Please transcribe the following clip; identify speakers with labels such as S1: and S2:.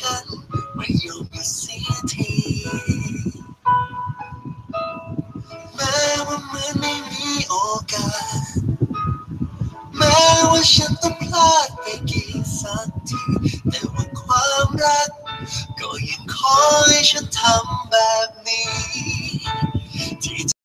S1: กันไม่ยอมหยุดเสียทีแม้ว่าเหมือนไม่มีโอกาสแม้ว่าฉันต้องพลาดไปกี่สักทีแต่ว่าความรักก็ยังคอยฉันทำแบบนี้ที่